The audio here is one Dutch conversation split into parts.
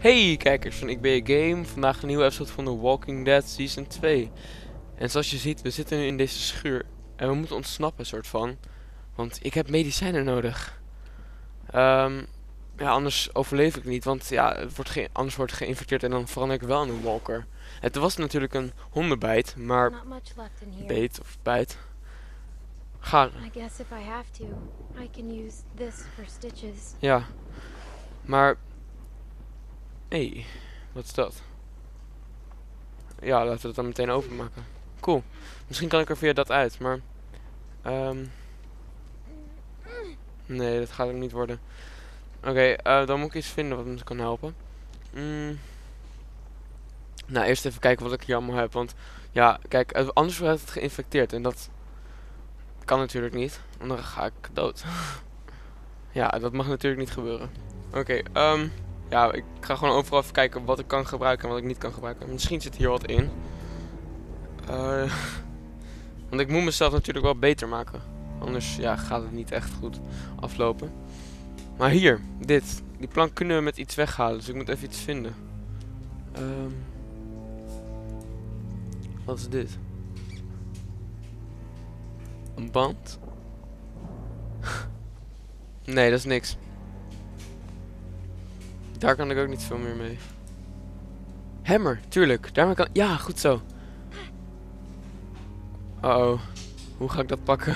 Hey kijkers van Ik Ben Je Game, vandaag een nieuwe episode van The Walking Dead Season 2. En zoals je ziet, we zitten nu in deze schuur. En we moeten ontsnappen, soort van. Want ik heb medicijnen nodig. Ja, anders overleef ik niet, want ja, anders word ik geïnfecteerd en dan verander ik wel in een walker. Het was natuurlijk een hondenbijt, maar Not much left in here. beet of bijt. Ga, I guess if I have to, I can use this for stitches. ja. Maar, hey, wat is dat? Ja, laten we het dan meteen openmaken. Cool. Misschien kan ik er via dat uit, maar... nee, dat gaat hem niet worden. Oké, dan moet ik iets vinden wat me kan helpen. Nou, eerst even kijken wat ik hier allemaal heb. Want, ja, kijk, anders wordt het geïnfecteerd. En dat kan natuurlijk niet. Want dan ga ik dood. Ja, dat mag natuurlijk niet gebeuren. Oké, ja, ik ga gewoon overal even kijken wat ik kan gebruiken en wat ik niet kan gebruiken. Misschien zit hier wat in. Want ik moet mezelf natuurlijk wel beter maken. Anders ja, gaat het niet echt goed aflopen. Maar hier, dit. Die plank kunnen we met iets weghalen. Dus ik moet even iets vinden. Wat is dit? Een band? Nee, dat is niks. Daar kan ik ook niet veel meer mee. Hammer, tuurlijk. Daarmee kan... Ja, goed zo. Uh-oh. Hoe ga ik dat pakken?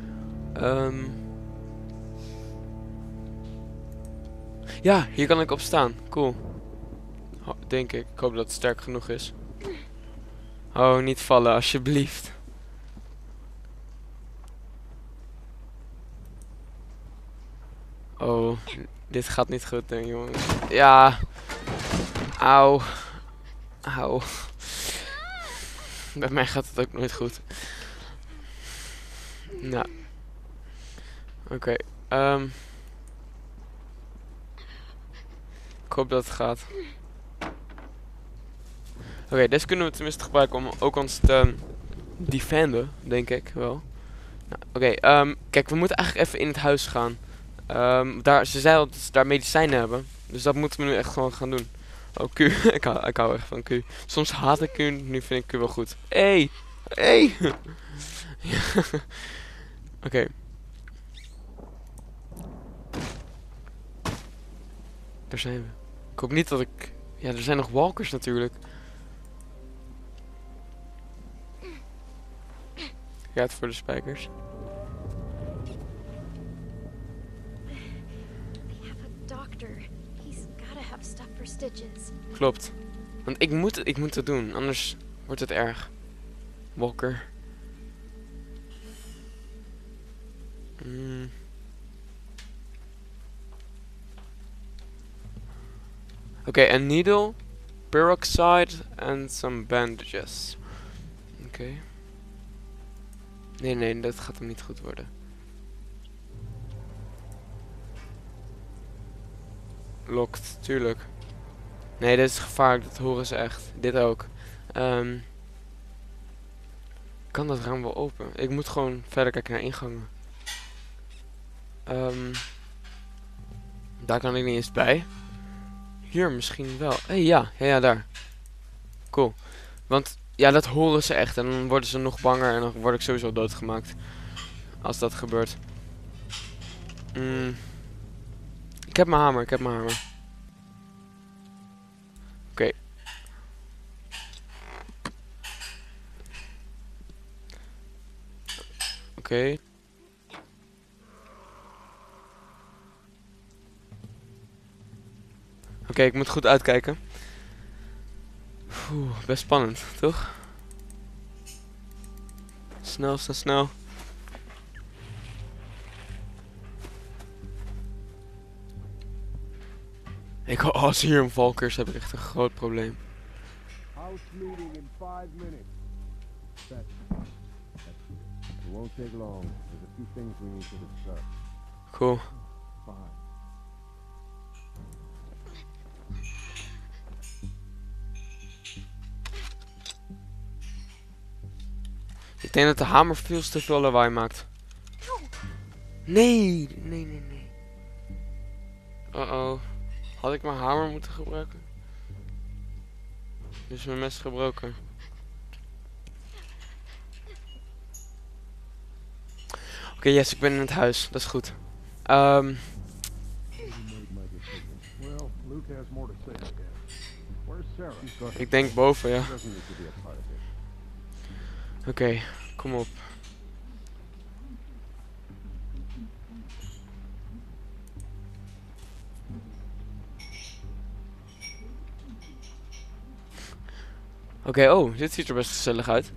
Ja, hier kan ik op staan. Cool. Denk ik. Ik hoop dat het sterk genoeg is. Oh, niet vallen, alsjeblieft. Oh, dit gaat niet goed, denk ik, jongens. Ja. Auw. Auw. Bij mij gaat het ook nooit goed. Nou. Oké. Ik hoop dat het gaat. Oké, deze kunnen we tenminste gebruiken om ook ons te defenden, denk ik wel. Nou, Oké, kijk, we moeten eigenlijk even in het huis gaan. Ze zei al dat ze daar medicijnen hebben. Dus dat moeten we nu echt gewoon gaan doen. Oh, Q. ik hou echt van Q. Soms haat ik Q, nu vind ik Q wel goed. Hey! Hey! Oké. Daar zijn we. Ik hoop niet dat ik... Ja, er zijn nog walkers natuurlijk. Ja, het voor de spijkers. We have a doctor. He's gotta have stuff for stitches. Klopt. Want ik moet het doen, anders wordt het erg. Walker. Oké, a needle, peroxide and some bandages. Oké. Nee, dat gaat hem niet goed worden. Locked, tuurlijk. Nee, dit is gevaarlijk, dat horen ze echt. Dit ook. Kan dat raam wel open? Ik moet gewoon verder kijken naar ingangen. Daar kan ik niet eens bij. Hier misschien wel. Hé, ja, daar. Cool. Want, ja, dat horen ze echt. En dan worden ze nog banger en dan word ik sowieso doodgemaakt. Als dat gebeurt. Ik heb mijn hamer, Oké. Oké. Oké, ik moet goed uitkijken. Best spannend, toch? Snel. Als hier een valker is, heb ik echt een groot probleem. House meeting in 5 minutes. That's good. It won't take long. There's a few things we need to discuss. Cool. Fine. Ik denk dat de hamer veel te veel lawaai maakt. Nee. Uh-oh. Had ik mijn hamer moeten gebruiken? Nu is mijn mes gebroken. Oké, yes, ik ben in het huis. Dat is goed. You made my decision. Well, Luke has more to say, I guess. Where's Sarah? She's got Ik denk boven, ja. She doesn't need to be a part of it. Oké, kom op. Oké, oh, dit ziet er best gezellig uit.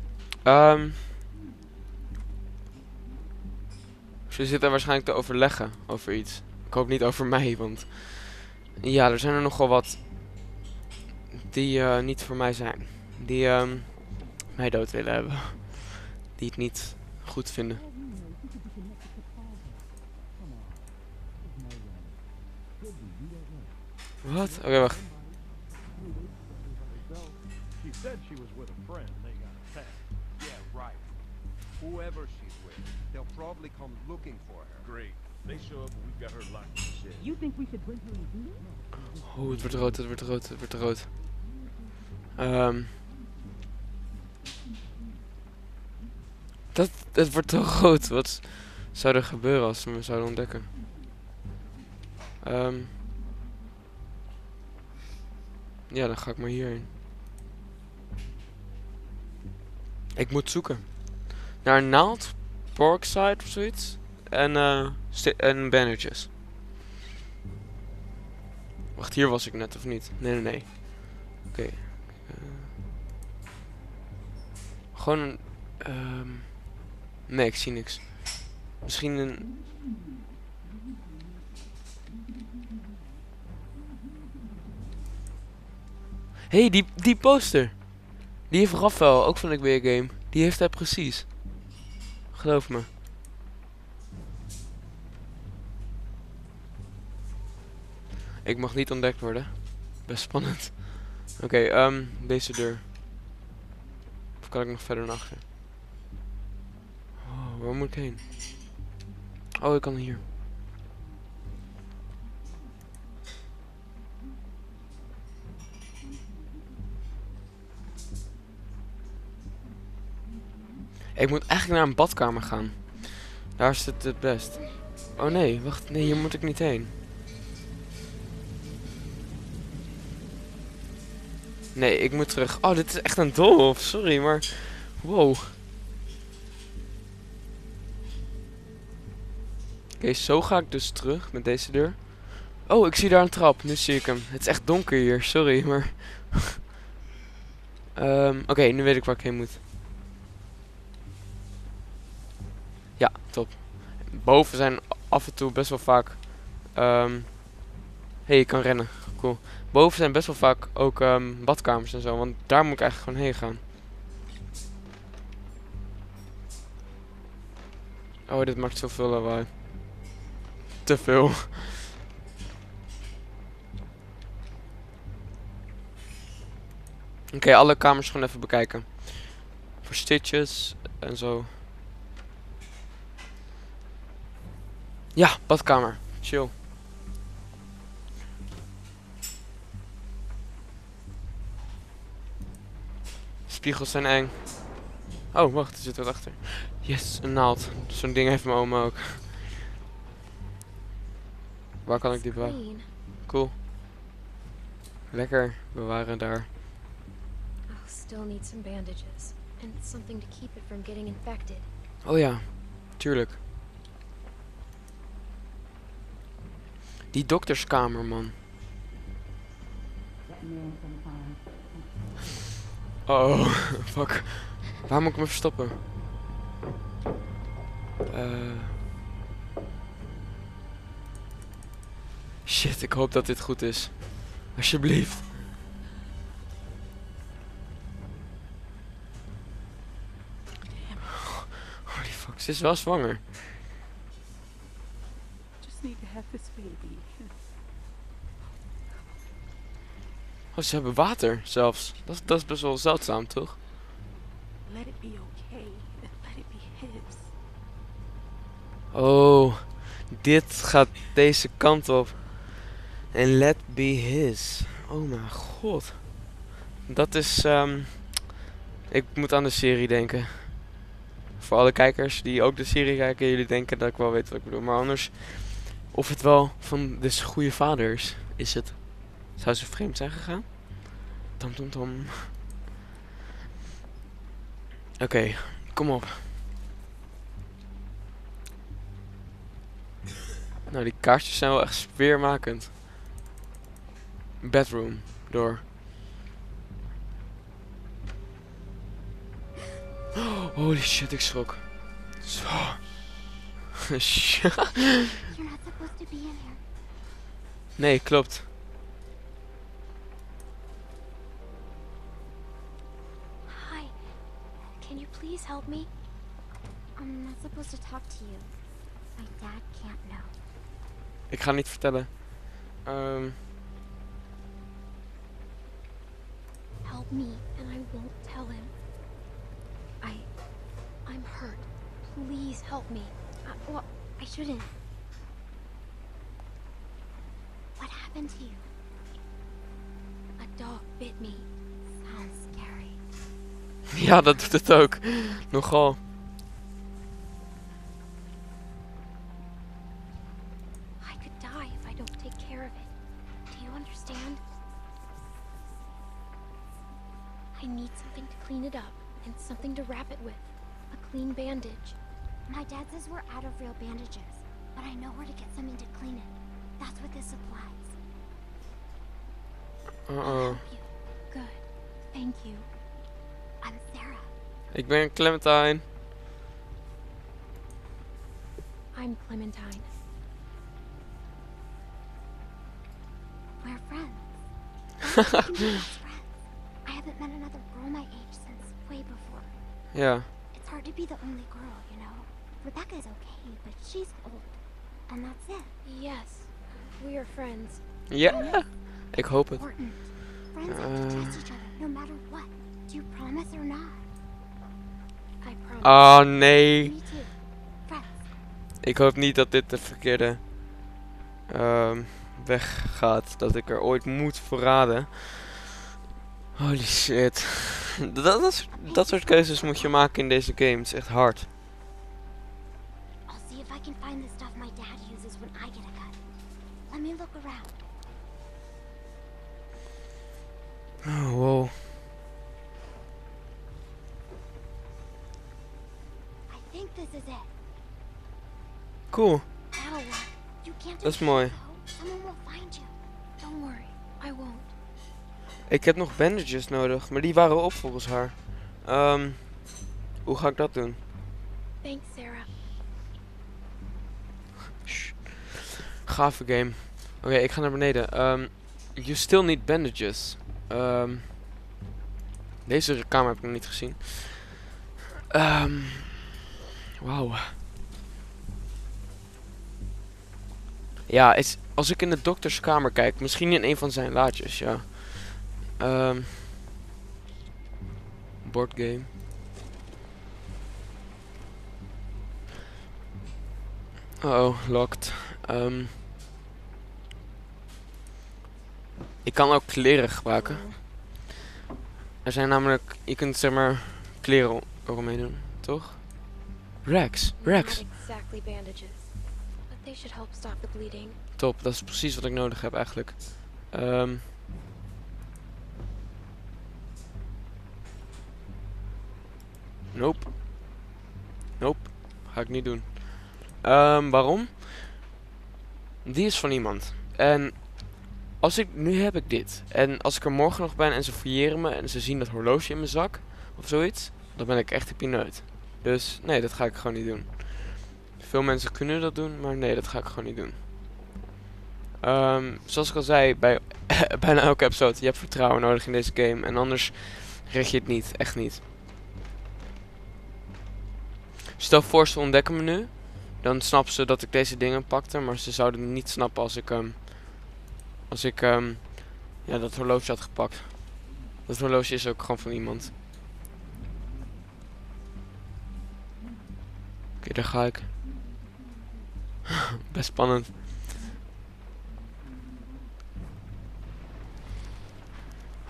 Ze zitten waarschijnlijk te overleggen over iets. Ik hoop niet over mij, want... Ja, er zijn er nogal wat... Die niet voor mij zijn. Die mij dood willen hebben. Die het niet goed vinden. Wat? Oké, wacht. She said she was with a friend. They got attacked. Yeah, right. Whoever she's with, they'll probably come looking for her. Great. They show up and we've got her locked in the shed. You think we should bring her in here? Oh, het wordt rood, het wordt rood, het wordt rood. Het wordt te rood. Wat zou er gebeuren als ze me zouden ontdekken? Ja, dan ga ik maar hierheen. Ik moet zoeken. Naar een naald, porkside of zoiets. En bandages. Wacht, hier was ik net of niet? Nee. Oké. Gewoon een... nee, ik zie niks. Misschien een... Hé, die poster. Die heeft Rafael, ook van de Weer Game. Die heeft hij precies. Geloof me. Ik mag niet ontdekt worden. Best spannend. Oké, deze deur. Of kan ik nog verder naar achter? Oh, waar moet ik heen? Oh, ik kan hier. Ik moet eigenlijk naar een badkamer gaan. Daar is het best. Oh nee, wacht. Nee, hier moet ik niet heen. Nee, ik moet terug. Oh, dit is echt een doolhof. Sorry, maar... Wow. Oké, zo ga ik dus terug met deze deur. Oh, ik zie daar een trap. Nu zie ik hem. Het is echt donker hier. Sorry, maar... Oké, nu weet ik waar ik heen moet. Ja, top. Boven zijn af en toe best wel vaak... Hey, ik kan rennen. Cool. Boven zijn best wel vaak ook badkamers en zo. Want daar moet ik eigenlijk gewoon heen gaan. Oh, dit maakt zoveel lawaai. Te veel. Oké, alle kamers gewoon even bekijken. Voor stitches en zo. Ja, badkamer. Chill. Spiegels zijn eng. Oh, wacht, er zit wat achter. Yes, een naald. Zo'n ding heeft mijn oma ook. Waar kan ik die bewaren? Clean. Cool. Lekker bewaren daar. I'll still need some bandages and something to keep it from getting infected. Oh ja, tuurlijk. Die dokterskamer, man. Oh, fuck. Waar moet ik me verstoppen? Shit, ik hoop dat dit goed is. Alsjeblieft. Holy fuck, ze is wel zwanger. Just need to have this baby. Oh, ze hebben water zelfs. Dat is best wel zeldzaam, toch? Let it be okay. Let it be his. Oh, dit gaat deze kant op. En let be his. Oh mijn god. dat is... ik moet aan de serie denken. Voor alle kijkers die ook de serie kijken, jullie denken dat ik wel weet wat ik bedoel. Maar anders, of het wel van de goede vader is het. Zou ze vreemd zijn gegaan? Tom tom tom. Oké, kom op. Nou, die kaartjes zijn wel echt sfeermakend. Bedroom, door. Holy shit, ik schrok. Zo. You're not supposed to be in here. Nee, klopt. Hi. Can you please help me? I'm not supposed to talk to you. My dad can't know. Ik ga niet vertellen. Help me, and I won't tell him. I'm hurt. Please help me. Well, I shouldn't. What happened to you? A dog bit me. Sounds scary. Ja, dat doet het ook. Nogal. I could die if I don't take care of it. Do you understand? I need something to clean it up and something to wrap it with. A clean bandage. My dad says we're out of real bandages, but I know where to get something to clean it. That's what this supplies. I'll help you. Good. Thank you. I'm Sarah. Ik ben Clementine. I'm Clementine. We're friends. We can be best friends. I haven't met another girl my age since way before. Ja. It's hard to be the only girl, you know. Rebecca's okay, but she's old. And that's it. Yes, we are friends. Ja. Ik hoop het. Important. Friends have to trust each other no matter what. Do you promise or not? I promise. Oh nee. Me too. Friends. Ik hoop niet dat dit de verkeerde weg gaat. Dat ik er ooit moet verraden. Holy shit. Dat soort keuzes moet je maken in deze game. Het is echt hard. I'll see if I can find the stuff my dad uses when I get a cut. Let me look around. Oh, wow. I think this is it. Cool. That'll work. You can't Dat is just mooi. go. Someone will find you. Don't worry. I won't. Ik heb nog bandages nodig, maar die waren op volgens haar. Hoe ga ik dat doen? Thanks, Sarah. Shh. Gave game. Oké, ik ga naar beneden. You still need bandages. Deze kamer heb ik nog niet gezien. Wauw. Ja, als ik in de dokterskamer kijk, misschien in een van zijn laadjes, ja. Boardgame. Oh, locked. Ik kan ook kleren gebruiken. Er zijn namelijk, je kunt zeg maar kleren eromheen doen, toch? Rags. Not exactly bandages, but they should help stop the bleeding. Top, dat is precies wat ik nodig heb eigenlijk. Nope. Nope. Ga ik niet doen. Waarom? Die is van iemand. En nu heb ik dit. En als ik er morgen nog ben en ze fouilleren me en ze zien dat horloge in mijn zak of zoiets, dan ben ik echt de pineut. Dus nee, dat ga ik gewoon niet doen. Veel mensen kunnen dat doen, maar nee, dat ga ik gewoon niet doen. Zoals ik al zei, bij bijna elke episode, je hebt vertrouwen nodig in deze game. En anders red je het niet, echt niet. Stel voor, ze ontdekken me nu. Dan snappen ze dat ik deze dingen pakte. Maar ze zouden niet snappen als ik ja, dat horloge had gepakt. Dat horloge is ook gewoon van iemand. Oké, daar ga ik. Best spannend.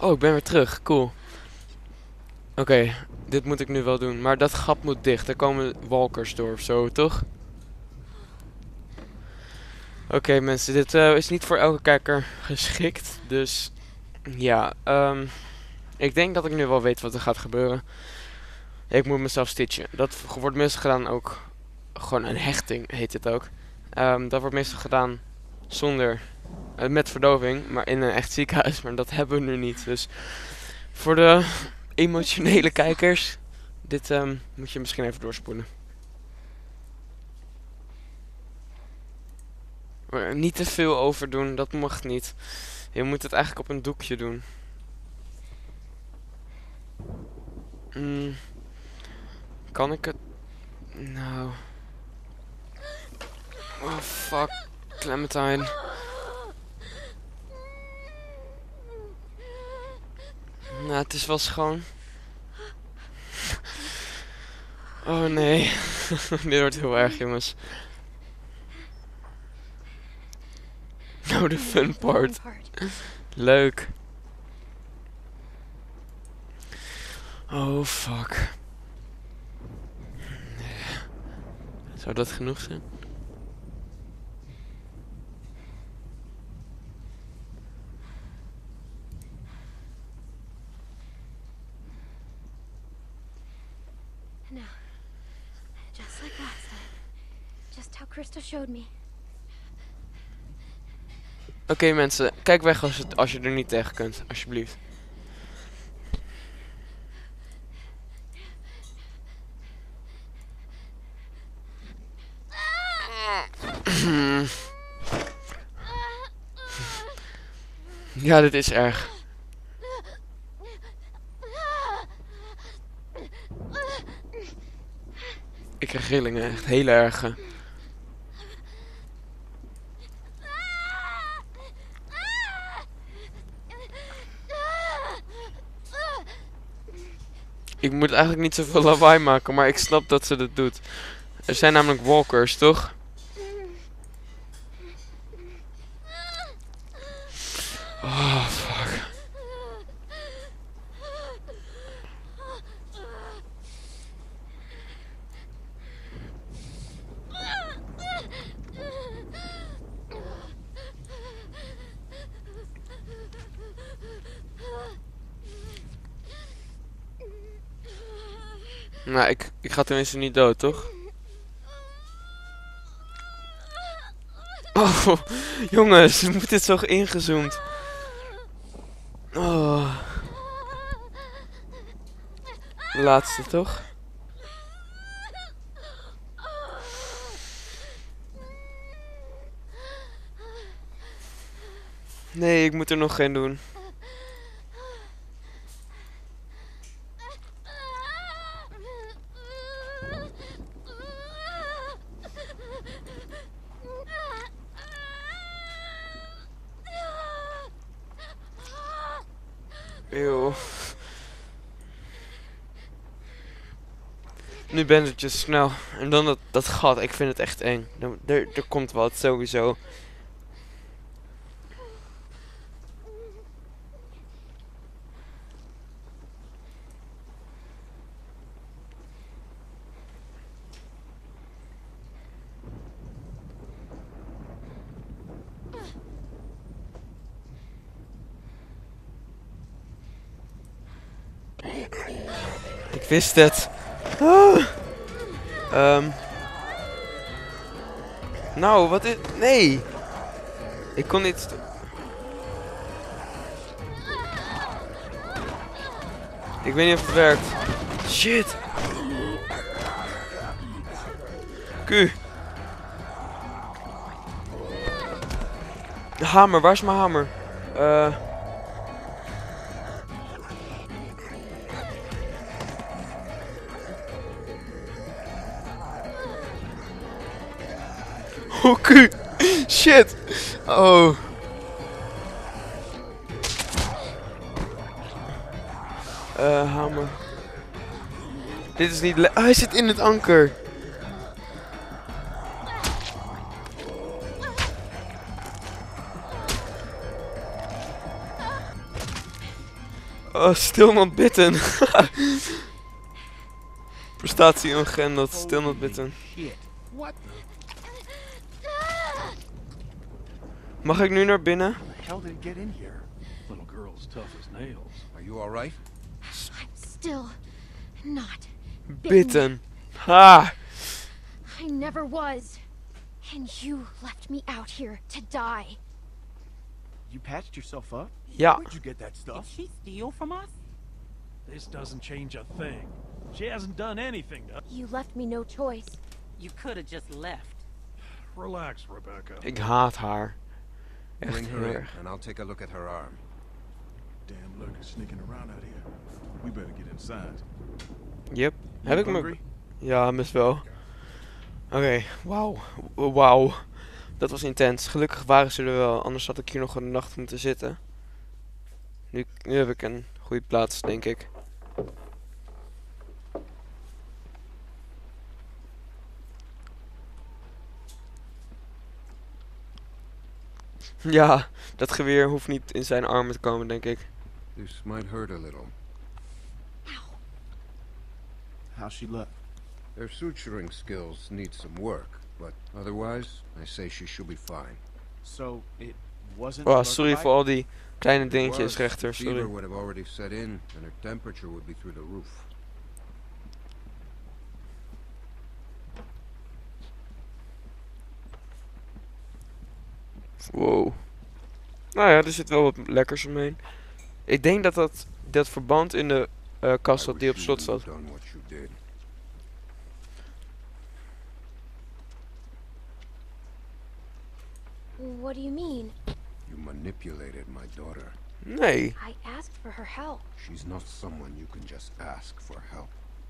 Oh, ik ben weer terug. Cool. Oké, dit moet ik nu wel doen. Maar dat gat moet dicht. Er komen walkers door of zo, toch? Oké, mensen, dit is niet voor elke kijker geschikt. Dus ja, ik denk dat ik nu wel weet wat er gaat gebeuren. Ik moet mezelf stitchen. Dat wordt meestal gedaan ook. Gewoon een hechting heet het ook. Dat wordt meestal gedaan zonder. Met verdoving, maar in een echt ziekenhuis. Maar dat hebben we nu niet. Dus voor de emotionele kijkers, dit moet je misschien even doorspoelen. Maar niet te veel overdoen, dat mag niet. Je moet het eigenlijk op een doekje doen. Kan ik het? Nou. Oh fuck, Clementine. Nou, het is wel schoon. Oh nee. Dit wordt heel erg, jongens. Nou, de fun part. Leuk. Oh fuck. Zou dat genoeg zijn? Now, just like last time. Just how Krista showed me. Oké, mensen, kijk weg als je er niet tegen kunt, alsjeblieft. Ja, dit is erg. Ik krijg rillingen, echt heel erge. Ik moet eigenlijk niet zoveel lawaai maken, maar ik snap dat ze dat doet. Er zijn namelijk walkers, toch? Oh, fuck. Nou, ik ga tenminste niet dood, toch? Oh, jongens, moet dit zo ingezoomd? Oh. De laatste, toch? Nee, ik moet er nog geen doen. Eeuw. Nu bandages, snel. En dan dat gat, ik vind het echt eng. Er komt wat, sowieso. Ik wist het. Nou, wat is... Nee. Ik kon niet... Ik weet niet of het werkt. Shit. Q. De hamer, waar is mijn hamer? Q. Shit. Oh. Hamer. Dit is niet hij zit in het anker. Oh, still not bitten. Prestatie ongeänderd, still not bitten. Shit. What Mag ik nu naar binnen? the hell did it get in here? Little girl's tough as nails. Are you alright? I'm still not Bitten. Ha! I never was. And you left me out here to die. You patched yourself up? Ja. Where'd you get that Did stuff? she steal from us? This doesn't change a thing. She hasn't done anything to... You left me no choice. You could have just left. Relax, Rebecca. Ik haat haar. Echt Bring her heel in, erg. and I'll take a look at her arm. Damn lurkers sneaking around out here. We better get inside. Yep. You Heb ik me... hungry? Ja, best wel. Oké, wauw. Wauw. Dat was intens. Gelukkig waren ze er wel, anders had ik hier nog een nacht moeten zitten. Nu heb ik een goede plaats, denk ik. Ja, dat geweer hoeft niet in zijn armen te komen, denk ik. This might hurt a little. How's she look? Her suturing skills need some work, but otherwise, I say she should be fine. So, it wasn't Oh, a sorry lurker voor al die kleine If it dingetjes, was, rechter, the fever sorry. would have already set in, and her temperature would be through the roof. Wow. Nou ja, er zit wel wat lekkers omheen. Ik denk dat verband in de kast I zat die op wish slot you zat. had done what you did. What do you mean? You manipulated my daughter. Nee. I asked for her help. She's not someone you can just ask for help.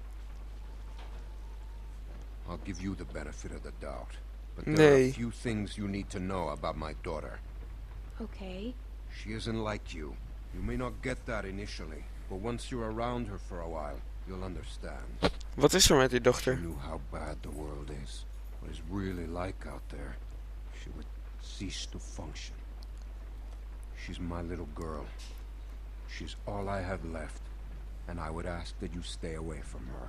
I'll give you the benefit of the doubt. But there are Nee. a few things you need to know about my daughter. Okay. She isn't like you. You may not get that initially, but once you're around her for a while, you'll understand. Wat is er met die She dochter? knew how bad the world is, what it's really like out there. She would cease to function. She's my little girl. She's all I have left, and I would ask that you stay away from her.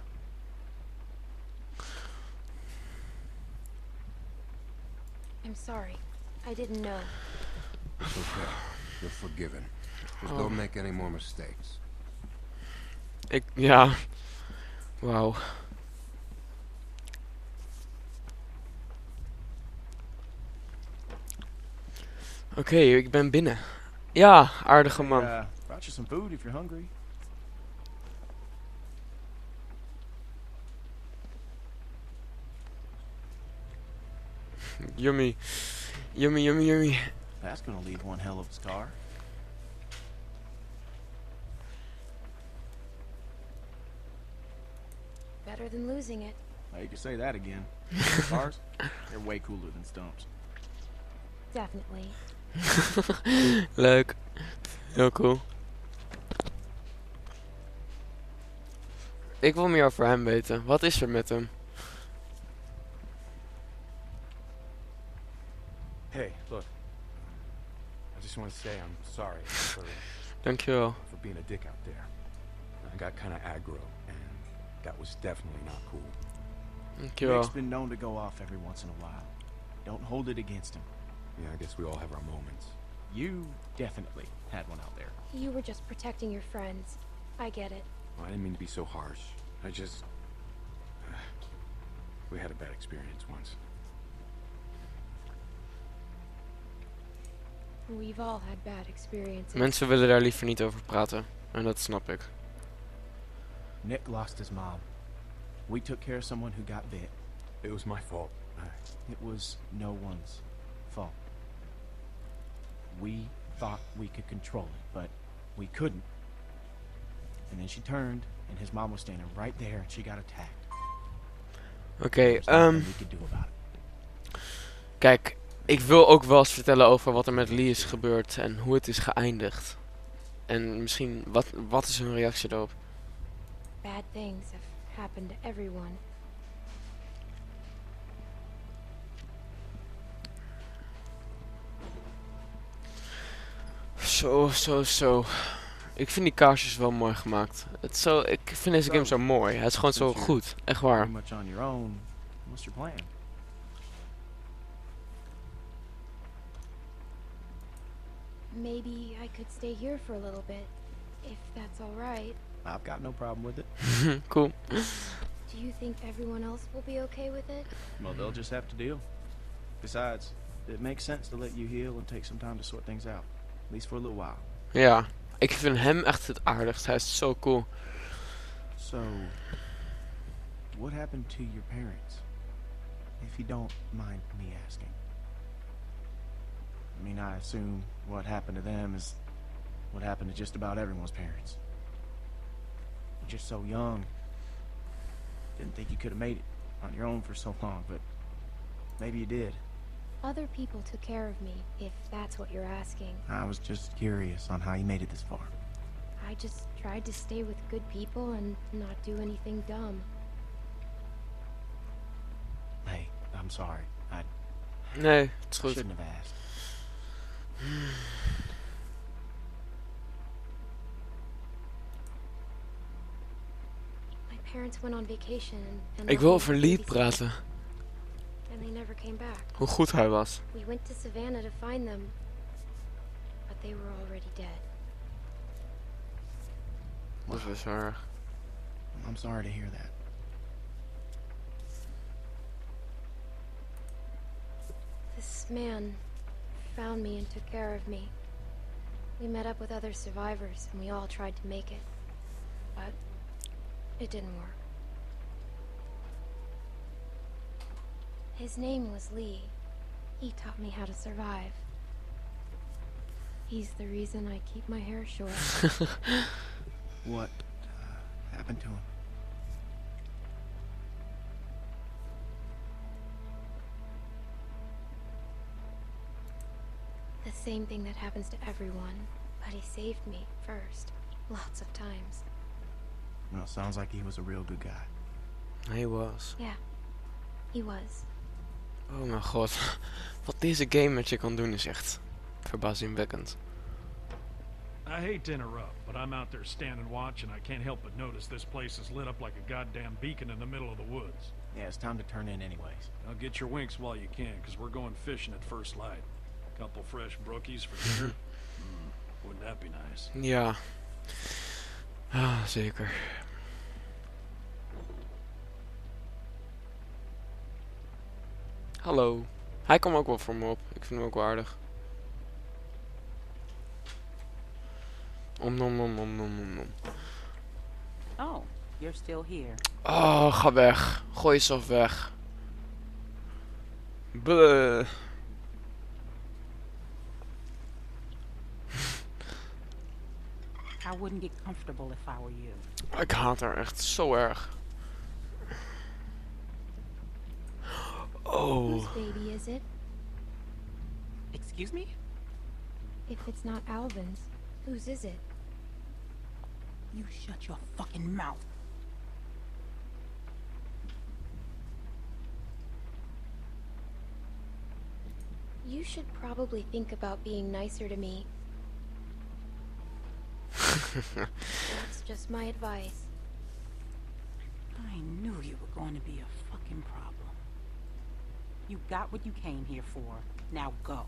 I'm sorry. I didn't know. It's okay. You're forgiven. Just Oh. don't make any more mistakes. Ja. Wauw. Oké, ik ben binnen. Ja, aardige man. Brought you some food if you're hungry. Yummy. Yummy, yummy, yummy. That's gonna leave one hell of a scar. Better than losing it. Well, you can say that again. Scars? They're way cooler than stumps. Definitely. Leuk. Heel cool. Ik wil meer over hem weten. Wat is er met hem? Hey, look. I just want to say I'm sorry Dankjewel. for being a dick out there. I got kind of aggro, and that was definitely not cool. Dankjewel. Nick's been known to go off every once in a while. Don't hold it against him. Yeah, I guess we all have our moments. You definitely had one out there. You were just protecting your friends. I get it. Well, I didn't mean to be so harsh. I just... we had a bad experience once. We've all had bad experiences. Mensen willen daar liever niet over praten. En dat snap ik. Nick lost his mom. We took care of someone who got bit. It was my fault. It was no one's fault. We thought we could control it, but we couldn't. And then she turned, and his mom was standing right there, and she got attacked. Oké, There's nothing we could do about it. kijk. Ik wil ook wel eens vertellen over wat er met Lee is gebeurd en hoe het is geëindigd. En misschien, wat is hun reactie daarop? Bad things have happened to everyone. Zo. Ik vind die kaarsjes wel mooi gemaakt. Ik vind deze game zo mooi. Hij is gewoon zo goed. Echt waar. Pretty much on your own. What's your plan? Maybe I could stay here for a little bit, if that's all right. I've got no problem with it. Cool. Do you think everyone else will be okay with it? Well, they'll just have to deal. Besides, it makes sense to let you heal and take some time to sort things out. At least for a little while. Ja, ik vind hem echt het aardigst. Hij is zo cool. So, what happened to your parents? If you don't mind me asking. I mean, I assume what happened to them is what happened to just about everyone's parents. You're just so young. Didn't think you could have made it on your own for so long, but maybe you did. Other people took care of me, if that's what you're asking. I was just curious on how you made it this far. I just tried to stay with good people and not do anything dumb. Hey, I'm sorry. I Nee, het is goed. shouldn't have asked. My parents went on vacation and Ik wil over Lee praten. and they never came back. Hoe goed hij was. We went to Savannah to find them, but they were already dead. Dat is wel erg. I'm sorry to hear that. This man found me and took care of me. We met up with other survivors and we all tried to make it, but it didn't work. His name was Lee. He taught me how to survive. He's the reason I keep my hair short. What happened to him? The same thing that happens to everyone, but he saved me first, lots of times. Well, sounds like he was a real good guy. Hij was. Yeah, he was. Oh mijn god. Wat deze game met je kan doen is echt verbazingwekkend. I hate to interrupt, but I'm out there standing watch and I can't help but notice this place is lit up like a goddamn beacon in the middle of the woods. Yeah, it's time to turn in anyways. Now get your winks while you can, because we're going fishing at first light. Couple fresh brookies for dinner. Wouldn't that be nice? Ja. Ah, zeker. Hallo. Hij kwam ook wel voor me op. Ik vind hem ook wel aardig. Om. Oh, you're still here. Oh, ga weg. Gooi jezelf weg. Bleh. I wouldn't get comfortable if I were you. Ik haat haar echt zo erg. Oh. Whose baby is it? Excuse me? If it's not Alvin's, whose is it? You shut your fucking mouth. You should probably think about being nicer to me. That's just my advice. I knew you were going to be a fucking problem. You got what you came here for. Now go.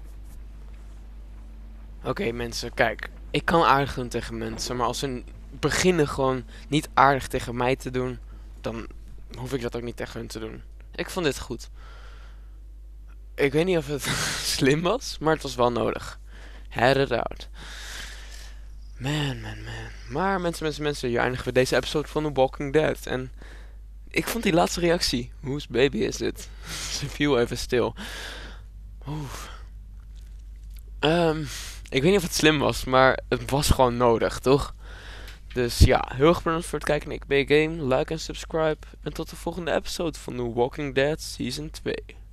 Oké, mensen, kijk. Ik kan aardig doen tegen mensen, maar als ze beginnen gewoon niet aardig tegen mij te doen, dan hoef ik dat ook niet tegen hun te doen. Ik vond dit goed. Ik weet niet of het slim was, maar het was wel nodig. Had it out. Man. Maar mensen, hier eindigen we deze episode van The Walking Dead. En ik vond die laatste reactie. Whose baby is it? Ze viel even stil. Oef. Ik weet niet of het slim was, maar het was gewoon nodig, toch? Dus ja, heel erg bedankt voor het kijken naar Ik Ben Game. Like en subscribe. En tot de volgende episode van The Walking Dead Season 2.